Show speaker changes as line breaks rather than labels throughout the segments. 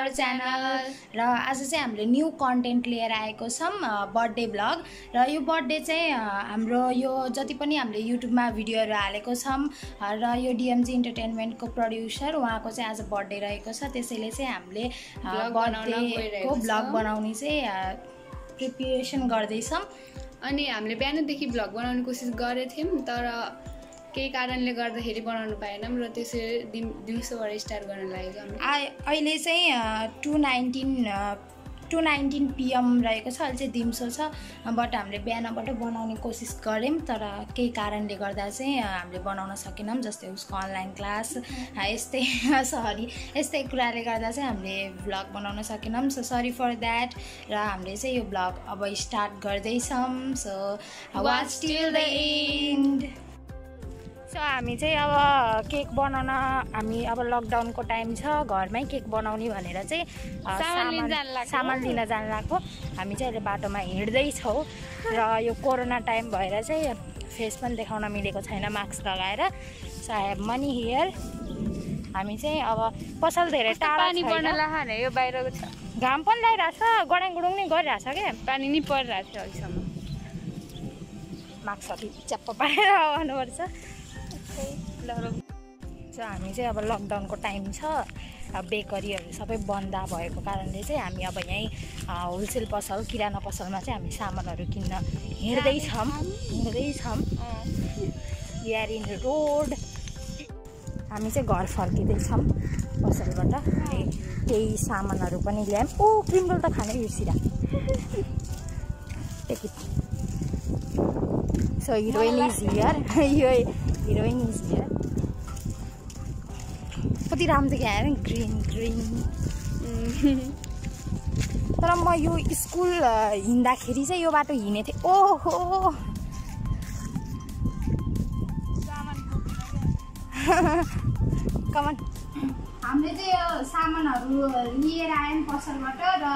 Channel र आज चाहिँ हामीले न्यू कन्टेन्ट लिएर आएको छौं बर्थडे ब्लग र यो बर्थडे चाहिँ हाम्रो यो जति पनि हामीले युट्युबमा भिडियोहरु हालेको छौं र यो डीएमजी एन्टरटेनमेन्टको प्रोड्युसर उहाँको चाहिँ आज बर्थडे रहेको छ त्यसैले चाहिँ हामीले बर्थडेको ब्लग बनाउने चाहिँ प्रिपरेसन गर्दै छौं
अनि हामीले बिहानदेखि ब्लग बनाउने कोसिस गरेथ्यौं तर केही कारणले गर्दाखेरि बनाउन पाएनौं र त्यसैले दिउँसोबाट स्टार्ट गर्न लागेको हामी
अहिले चाहिँ 2:19 PM रहेको छ अहिले चाहिँ दिउँसो छ बट हामीले बिहानबाट बनाउने कोसिस गर्यौं तर केही कारणले गर्दा चाहिँ हामीले बनाउन सकेनौं जस्तै उसको अनलाइन क्लास यस्तै कुराले गर्दा चाहिँ हामीले भ्लग बनाउन सकेनौं सो सरी फर दैट र हामीले चाहिँ यो भ्लग अब स्टार्ट गर्दै छौं so watch till the end so हामी चाहिँ अब केक बनाउन हामी अब लकडाउनको टाइम छ घरमै केक बनाउने भनेर चाहिँ सामान लिन जान लाग्यो हामी चाहिँ अहिले बाटोमा हिँड्दै छौं र यो कोरोना टाइम भएर चाहिँ फेस पनि देखाउन मिलेको छैन मास्क लगाएर so I have money here हामी चाहिँ अब पसल धेरै टाढा
पानी पर्न लाग्यो यो बाहिरको छ
घाम पनि लागिरहेछ गडाङगुडुङ नै गरिरहेछ के
पानी नि परिरहेछ अहिलेसम्म
मास्क अलि च्याप्प पारेर आउनुपर्छ सो हामी चाहिँ अब लकडाउनको टाइम छ अब बेकरीहरू सबै बन्द भएको कारणले चाहिँ हामी अब यहीँ होलसेल पसल किराना पसलमा चाहिँ हामी सामानहरू किन्न हिँड्दैछौँ यार इन रोड हामी चाहिँ घर फर्किँदैछौँ पसलबाट केही सामानहरू पनि ल्यायौँ ओ क्रिम रोल त खानै बिर्सिरा so heroine is here heroine is here कति राम्रो देखियो हेर ग्रिन तर म यो स्कुल हिँड्दाखेरि चाहिँ यो बाटो हिँडेको थिएँ ओहो कमन हामीले चाहिँ यो सामानहरू लिएर आयौँ पसलबाट र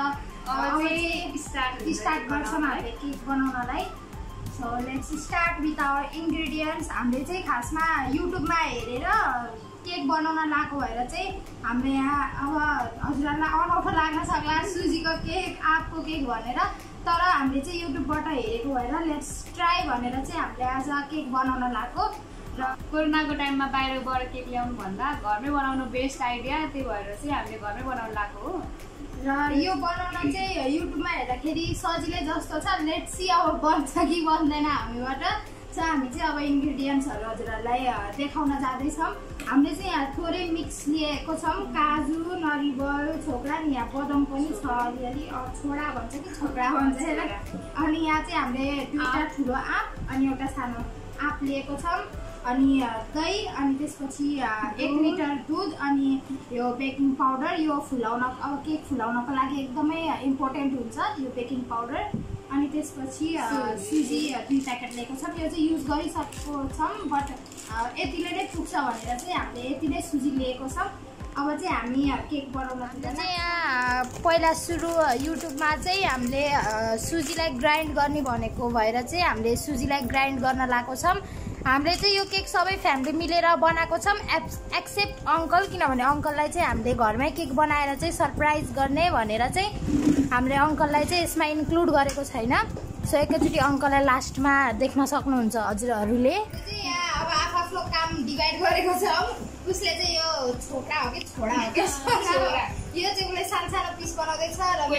स्टार्ट गर्छौँ हामीले केक बनाउनलाई so let's start with our ingredients हामीले चाहिँ खासमा युट्युबमा हेरेर केक बनाउन लागेको भएर चाहिँ हामीले यहाँ अब हजुरहरूलाई अनौठो लाग्न सक्ला सुजीको केक आँपको केक भनेर तर हामीले चाहिँ युट्युबबाट हेरेको भएर लेट्स ट्राई भनेर चाहिँ हामीले आज केक बनाउन लागेको
र कोरोनाको टाइममा बाहिरबाट केक ल्याउनु भन्दा घरमै बनाउनु बेस्ट आइडिया त्यही भएर चाहिँ हामीले घरमै बनाउन लागेको हो
र यो बनाउन चाहिँ युट्युबमा हेर्दाखेरि सजिलै जस्तो छ लेट्स सी अब बन्छ कि बन्दैन हामीबाट सो हामी चाहिँ अब इन्ग्रेडियन्ट्सहरू हजुरहरूलाई देखाउन जाँदैछौँ हामीले चाहिँ यहाँ थोरै मिक्स लिएको छौँ काजु नरिवल छोक्रा नि यहाँ बदम पनि छ अलिअलि छोडा भन्छ कि छोक्रा भन्छ अनि यहाँ चाहिँ हामीले दुईवटा ठुलो आँप अनि एउटा सानो आँप लिएको छौँ अनि दही अनि त्यसपछि 1 लिटर दुध अनि यो बेकिङ पाउडर यो फुलाउन अब केक फुलाउनको लागि एकदमै इम्पोर्टेन्ट हुन्छ यो बेकिङ पाउडर अनि त्यसपछि सुजी 2 प्याकेट लिएको छौँ यो चाहिँ युज गरिसकेको छौँ बट यतिले नै पुग्छ भनेर चाहिँ हामीले यति नै सुजी लिएको छौँ अब चाहिँ हामी केक बनाउन चाहिँ यहाँ पहिला सुरु युट्युबमा चाहिँ हामीले सुजीलाई ग्राइन्ड गर्ने भनेको भएर चाहिँ हामीले सुजीलाई ग्राइन्ड गर्न लागेको छौँ हामीले चाहिँ यो केक सबै फ्यामिली मिलेर बनाएको छौँ एक्सेप्ट अङ्कल किनभने अङ्कललाई चाहिँ हामीले घरमै केक बनाएर चाहिँ सरप्राइज गर्ने भनेर चाहिँ हामीले अङ्कललाई चाहिँ यसमा इन्क्लुड गरेको छैन सो एकैचोटि अङ्कललाई लास्टमा देख्न सक्नुहुन्छ हजुरहरूले अब आफ्नो काम डिभाइड गरेको छौँ उसले चाहिँ यो छोरा हो कि छोडा हो कि यो चाहिँ उसले सानो पिस बनाउँदैछ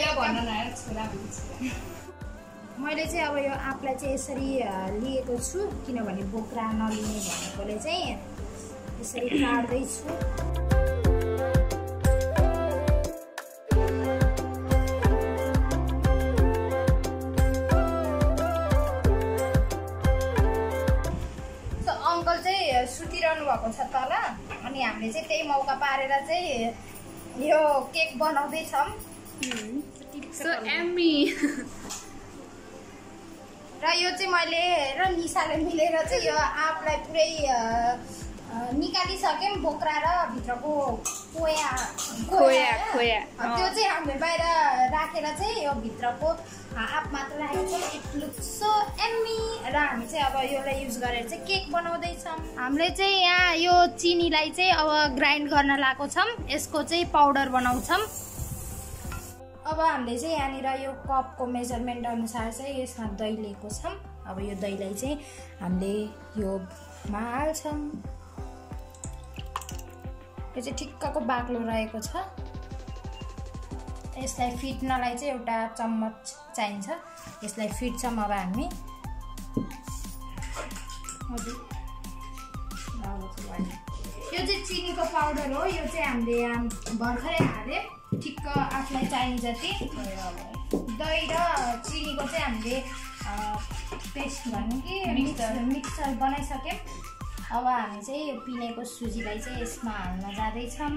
र मैले चाहिँ अब यो आँपलाई चाहिँ यसरी लिएको छु किनभने बोक्रा नलिने भनेकोले चाहिँ यसरी काट्दैछु सो अङ्कल चाहिँ सुतिरहनु भएको छ तल अनि हामीले चाहिँ त्यही मौका पारेर चाहिँ यो केक बनाउँदैछौँ र यो चाहिँ मैले र निसाले मिलेर चाहिँ यो आँपलाई पुरै निकालिसक्यौँ बोक्रा र भित्रको खोया त्यो चाहिँ हामीले बाहिर राखेर चाहिँ यो भित्रको आँप मात्र राखेको छौँ इट लुक्स सो एम्मी र हामी चाहिँ अब यसलाई युज गरेर चाहिँ केक बनाउँदैछौँ हामीले चाहिँ यहाँ यो चिनीलाई चाहिँ अब ग्राइन्ड गर्न लागेको छौँ यसको चाहिँ पाउडर बनाउँछौँ अब हामीले चाहिँ यहाँनिर यो कपको मेजरमेन्ट अनुसार चाहिँ यसमा दही लिएको छौँ। अब यो दहीलाई चाहिँ हामीले योमा हाल्छौँ। यो चाहिँ ठिक्कको बाक्लो रहेको छ। यसलाई फिट्नलाई चाहिँ एउटा चम्मच चाहिन्छ। यसलाई फिट्छौँ अब हामी। यो चाहिँ चिनीको पाउडर हो। यो चाहिँ हामीले भर्खरै हाले ठिक्क आफूलाई चाहिने जति। दही र चिनीको चाहिँ हामीले पेस्ट भन्नु कि मिक्सचर बनाइसक्यौँ। अब हामी चाहिँ यो पिनेको सुजीलाई चाहिँ यसमा हाल्न जाँदैछौँ।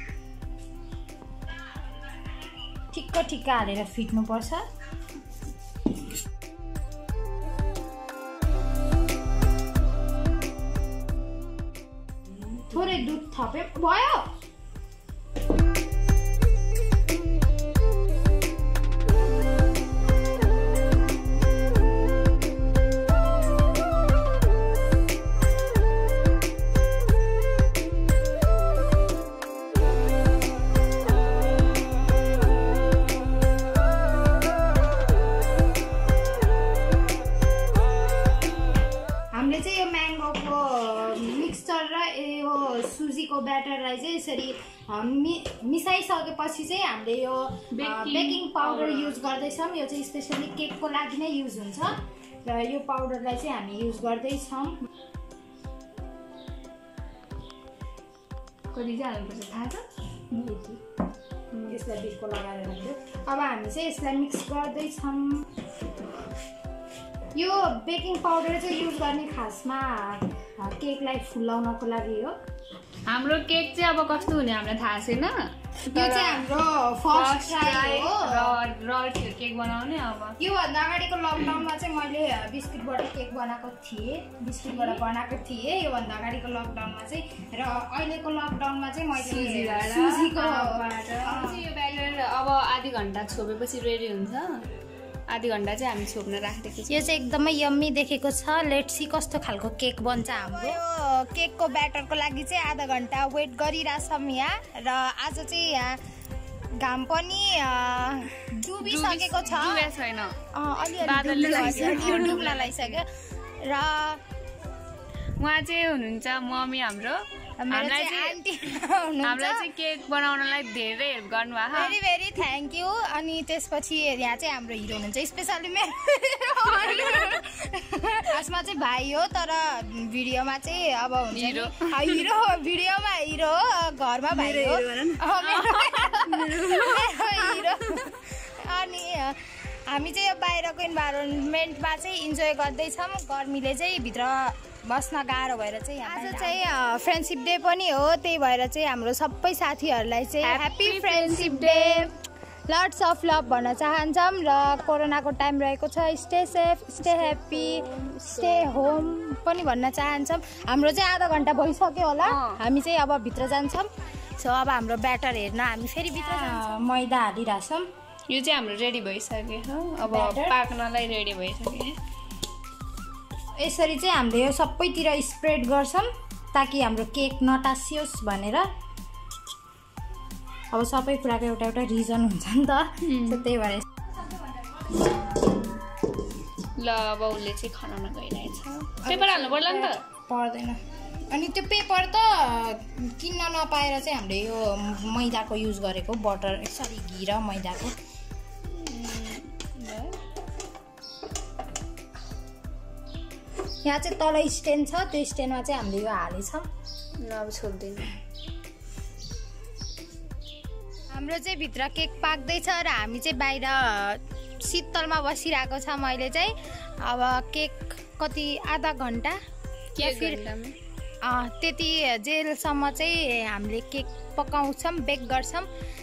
ठिक्क हालेर फिट्नुपर्छ। थोरै दुध थपे भयो। सुजीको ब्याटरलाई चाहिँ यसरी मिसाइसकेपछि चाहिँ हामीले यो बेकिङ पाउडर युज गर्दैछौँ। यो चाहिँ स्पेसली केकको लागि नै युज हुन्छ र यो पाउडरलाई चाहिँ हामी युज गर्दैछौँ।
कति चाहिँ हाल्नुपर्छ थाहा छ?
यसलाई बिर्को लगाएर राख्यो। अब हामी चाहिँ यसलाई मिक्स गर्दैछौँ। यो बेकिङ पाउडर चाहिँ युज गर्ने खासमा केकलाई फुलाउनको लागि हो।
हाम्रो केक चाहिँ अब कस्तो हुने हामीलाई थाहा छैन।
यो चाहिँ हाम्रो फर्स्ट ट्राई हो
र केक बनाउने। अब
योभन्दा अगाडिको लकडाउनमा चाहिँ मैले बिस्कुटबाट केक बनाएको थिएँ। योभन्दा अगाडिको लकडाउनमा चाहिँ र अहिलेको लकडाउनमा चाहिँ मैले सुजीको
यो ब्याटर अब आधी घन्टा छोपेपछि रेडी हुन्छ। आधी घन्टा चाहिँ हामी छोप्न राखिदिएको छ।
यो चाहिँ एकदमै यम्मी देखेको छ। लेट्स सी कस्तो खालको केक बन्छ हाम्रो। केकको ब्याटरको लागि चाहिँ आधा घन्टा वेट गरिरहेछौँ यहाँ। र आज चाहिँ यहाँ घाम पनि डुबिसकेको छ। अलिअलि डुब्न लागिसक्यो। र
उहाँ चाहिँ हुनुहुन्छ मम्मी हाम्रो। हामीलाई चाहिँ केक बनाउनलाई धेरै हेल्प गर्नुभएको।
Very very thank you. अनि त्यसपछि यहाँ चाहिँ हाम्रो हिरो हुनुहुन्छ स्पेसली मेरो। खासमा चाहिँ भाइ हो तर भिडियोमा चाहिँ अब हुन्छ हिरो। भिडियोमा हिरो हो, घरमा भाइ हो। हिरो। अनि हामी चाहिँ यो बाहिरको इन्भाइरोमेन्टमा चाहिँ इन्जोय गर्दैछौँ। गर्मीले चाहिँ भित्र बस्न गाह्रो भएर चाहिँ आज चाहिँ फ्रेन्डसिप डे पनि हो। त्यही भएर चाहिँ हाम्रो सबै साथीहरूलाई चाहिँ happy friendship day, lots of love भन्न चाहन्छौँ। र कोरोनाको टाइम रहेको छ, stay safe, stay happy, stay home पनि भन्न चाहन्छौँ। हाम्रो चाहिँ आधा घन्टा भइसक्यो होला। हामी चाहिँ अब भित्र जान्छौँ। सो अब हाम्रो ब्याटर हेर्न हामी फेरि भित्र जान्छौँ। मैदा हालिरहेछौँ।
यो चाहिँ हाम्रो रेडी भइसक्यो। अब पाक्नलाई रेडी भइसक्यो।
यसरी चाहिँ हामीले यो सबैतिर स्प्रेड गर्छौँ ताकि हाम्रो केक नटासियोस् भनेर। अब सबै कुराको एउटा एउटा रिजन हुन्छ नि त। त्यही भएर
ल अब उसले चाहिँ खनाउन गइरहेछ। पेपर हाल्नु पर्ला नि त?
पर्दैन। अनि त्यो पेपर त किन्न नपाएर चाहिँ हामीले यो मैदाको युज गरेको, बटर सरी घी र मैदाको। यहाँ चाहिँ तल स्ट्यान्ड छ, त्यो स्ट्यान्डमा चाहिँ हामीले यो हालेछौँ।
ल अब छोड्दैन।
हाम्रो चाहिँ भित्र केक पाक्दैछ र हामी चाहिँ बाहिर शीतलमा बसिरहेको छ। मैले चाहिँ अब केक कति आधा घन्टा त्यति जेलसम्म चाहिँ हामीले केक पकाउँछौँ, बेक गर्छौँ।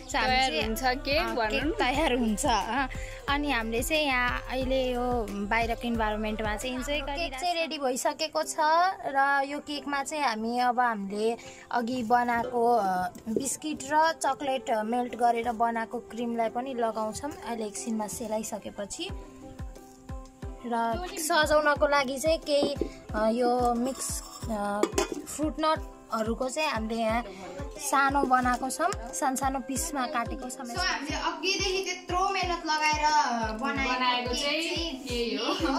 केक तयार हुन्छ। अनि हामीले चाहिँ यहाँ अहिले यो बाहिरको इन्भाइरोमेन्टमा चाहिँ इन्जोय केक चाहिँ रेडी भइसकेको छ। र यो केकमा चाहिँ हामीले अघि बनाएको बिस्किट र चक्लेट मेल्ट गरेर बनाएको क्रिमलाई पनि लगाउँछौँ। अहिले एकछिनमा सेलाइसकेपछि र सजाउनको लागि चाहिँ केही यो मिक्स फ्रुट नट
हरूको चाहिँ हामीले यहाँ सानो बनाएको छौँ, सानो पिसमा काटेको छौँ।
सो हामीले अघिदेखि त्यत्रो मेहनत लगाएर बनाएको चाहिँ यही हो।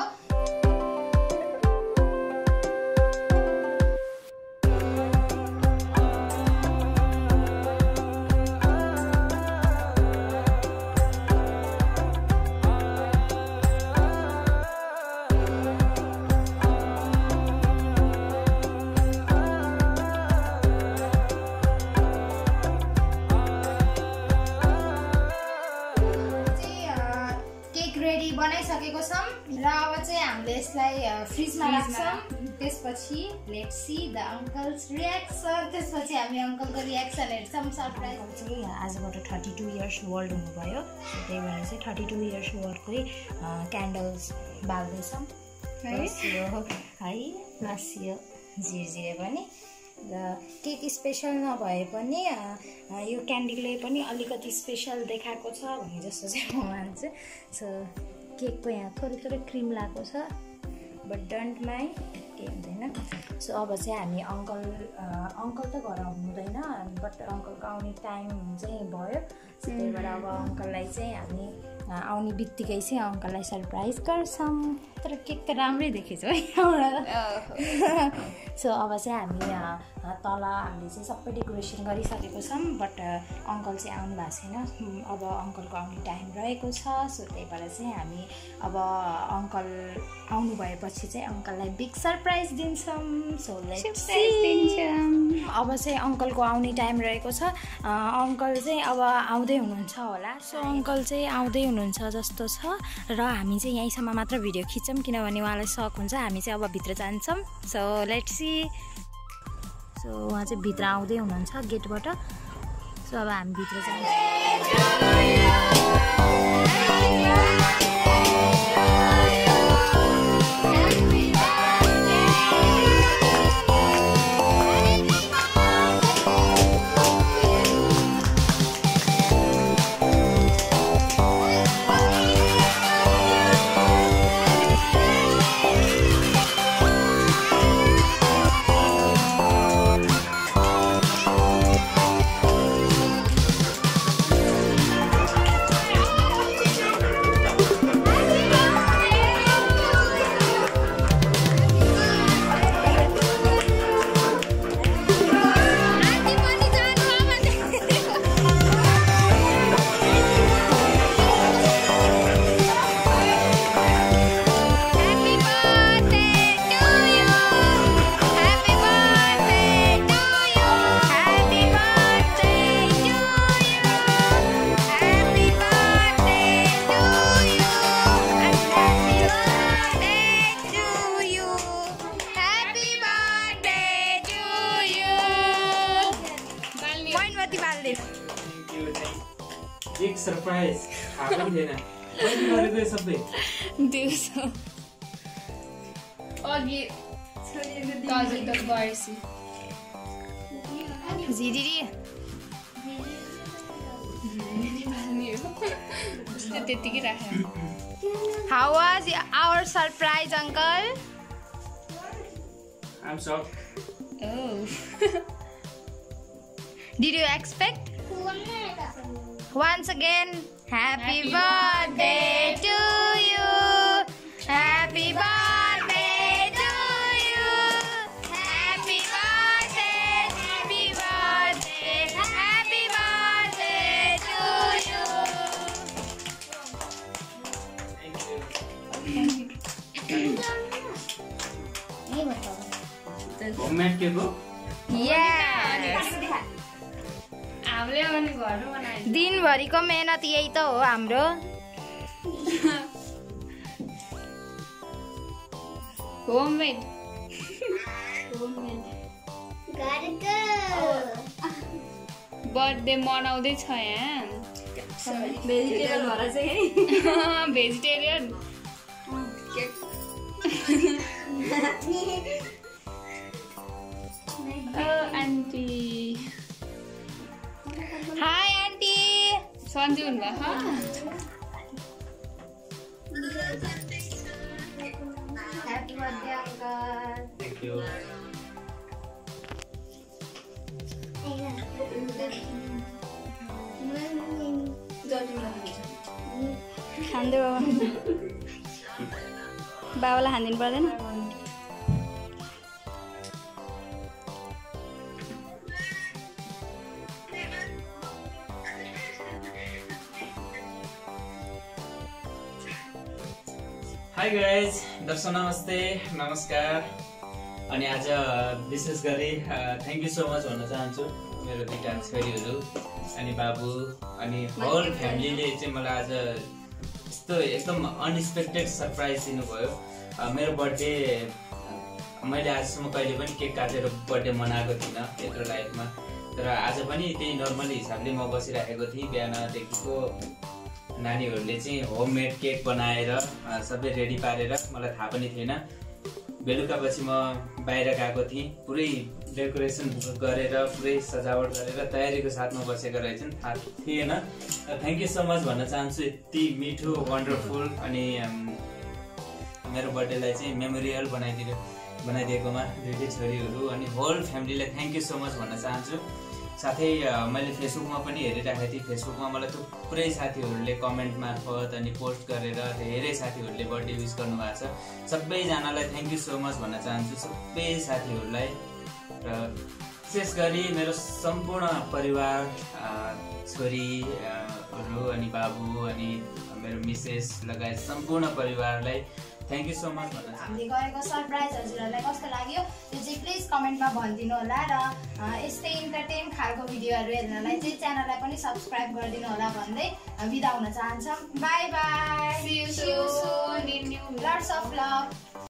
बनाइसकेको छौँ र अब चाहिँ हामीले यसलाई फ्रिजमा राख्छौँ। त्यसपछि let's see the uncle's reaction. त्यसपछि हामी अङ्कलको रियाक्सन हेर्छौँ। सरप्राइज
चाहिँ आजबाट 32 इयर्स वर्ल्ड हुनुभयो, त्यही भएर चाहिँ 32 इयर्स वर्ल्डकै क्यान्डल्स बाल्दैछौँ है। प्लस यो झिरझिरे पनि र केक स्पेसल नभए पनि यो क्यान्डीले पनि अलिकति स्पेसल देखाएको छ भने जस्तो चाहिँ म मान्छु। सो केकको यहाँ थोरै क्रिम लगाएको छ, बट डोन्ट माइन्ड, केही हुँदैन। सो अब चाहिँ हामी अङ्कल त घर आउनुहुँदैन, बट अङ्कलको आउने टाइम चाहिँ भयो। त्यही भएर अब अङ्कललाई चाहिँ हामी आउने बित्तिकै चाहिँ अङ्कललाई सरप्राइज गर्छौँ। तर केक त राम्रै देखेछ है एउटा। सो अब चाहिँ हामी तल हामीले चाहिँ सबै डेकोरेसन गरिसकेको छौँ, बट अङ्कल चाहिँ आउनु भएको छैन। अब अङ्कलको आउने टाइम रहेको छ। सो त्यही भएर चाहिँ हामी अब अङ्कल आउनु भएपछि चाहिँ अङ्कललाई बिग सरप्राइज दिन्छौँ। सो अब चाहिँ अङ्कलको आउने टाइम रहेको छ। अङ्कल चाहिँ अब आउँदै हुनुहुन्छ होला। सो अङ्कल चाहिँ आउँदै हुनुहुन्छ जस्तो छ र हामी चाहिँ यहीँसम्म मात्र भिडियो खिच्छौँ, किनभने उहाँलाई सक हुन्छ। हामी चाहिँ अब भित्र जान्छौँ। So let's see. सो उहाँ चाहिँ भित्र आउँदै हुनुहुन्छ गेटबाट। सो अब हामी भित्र जान्छौँ।
एक सरप्राइज खाएको थिएन कहिले गरेको सबै
दिउँसो अघि छोरीको ताजु त बर्सी
झिरिरी
त्यतिकै राखे।
How was our surprise, uncle?
I'm shocked.
Oh.
Did you expect? Once again, happy birthday to you. Happy birthday to you. Happy birthday, happy birthday, happy birthday to you.
Homemade cake हो?
Yes.
हामीले पनि घरमा बनाएको
दिनभरिको मेहनत यही त हो हाम्रो।
होममेड बर्थडे मनाउँदै छ यहाँ
भेजिटेबल भएर चाहिँ
vegetarian aunty
hi aunty
Sanju हुनुभएको
Happy birthday, uncle.
Thank you.
हान्दियो बाबालाई हान्दिनु पर्दैन
हाई गाइज दर्शक नमस्ते नमस्कार अनि आज विशेष गरी थ्याङ्क यू सो मच भन्न चाहन्छु मेरो दुईटा छोरीहरू अनि बाबु अनि होल फ्यामिलीले चाहिँ मलाई आज यस्तो एकदम अनएक्सपेक्टेड सरप्राइज दिनुभयो मेरो बर्थडे मैले आजसम्म कहिले पनि केक काटेर बर्थडे मनाएको थिइनँ यत्रो लाइफमा तर आज पनि त्यही नर्मल हिसाबले म बसिराखेको थिएँ बिहानदेखिको नानीहरूले चाहिँ होममेड केक बनाएर सबै रेडी पारेर मलाई थाहा पनि थिएन बेलुकापछि म बाहिर गएको थिएँ पुरै डेकोरेसन गरेर पुरै सजावट गरेर तयारीको साथमा बसेको रहेछन् थाहा थिएन थ्याङ्क यू सो मच भन्न चाहन्छु यति मिठो वन्डरफुल अनि मेरो बर्थडेलाई चाहिँ मेमोरियल बनाइदिएकोमा दुईटै छोरीहरू अनि होल फ्यामिलीलाई थ्याङ्क यू सो मच भन्न चाहन्छु साथै मैले फेसबुकमा पनि हेरिरहेको थिएँ फेसबुकमा मलाई थुप्रै साथीहरूले कमेन्ट मार्फत अनि पोस्ट गरेर धेरै साथीहरूले बर्थडे विस गर्नुभएको छ सबैजनालाई थ्याङ्क यू सो मच भन्न चाहन्छु सबै साथीहरूलाई र विशेष गरी मेरो सम्पूर्ण परिवार छोरीहरू अनि बाबु अनि मेरो मिसेस लगायत सम्पूर्ण परिवारलाई थ्याङ्क यू सो मच भन्न चाहन्छु
हामीले गरेको सरप्राइज हजुरहरूलाई कस्तो लाग्यो त्यो चाहिँ प्लिज कमेन्टमा भनिदिनु होला र यस्तै इन्टरटेन खालको भिडियोहरू हेर्नलाई चाहिँ च्यानललाई पनि सब्सक्राइब गरिदिनु होला भन्दै बिदा हुन चाहन्छौँ bye bye
See you soon in new
lots of love